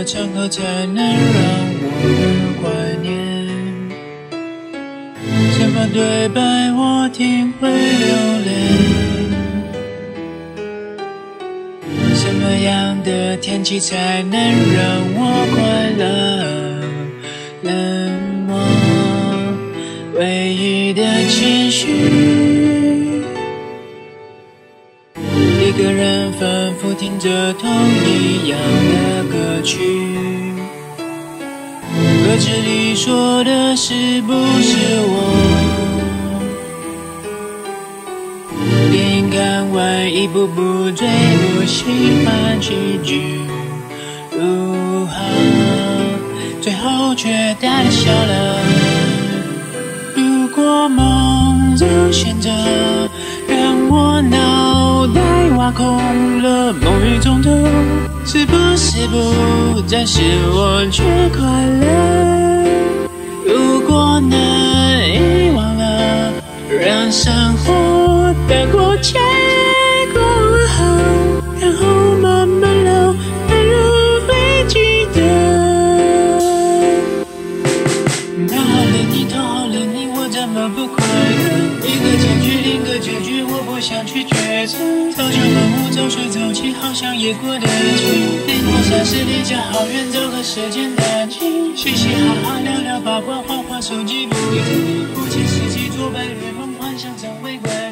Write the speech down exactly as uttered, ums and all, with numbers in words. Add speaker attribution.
Speaker 1: 场合才能让我怀念？什么对白我听会流泪？什么样的天气才能让我快乐？冷漠唯一的情绪，一个人反复听着同一样的歌曲，歌词里说的是不是我？电影看完一部部最不喜欢喜剧，如何最后却带了笑了？如果梦早现着，让我脑袋挖空了，梦与中途是不是不再是我却快乐？如果能遗忘了，让生活得过且过后，然后慢慢流，没人会记得。讨好了你，讨好了你，我怎么不快乐？一个结局，另一个结局，我不想去抉择。早就忙碌，早睡早起，好像也过得去。离我三十里家好远，找个时间淡季，嘻嘻哈哈聊聊八卦，划划手机不离题。不切实际，做白日梦，幻想成为鬼。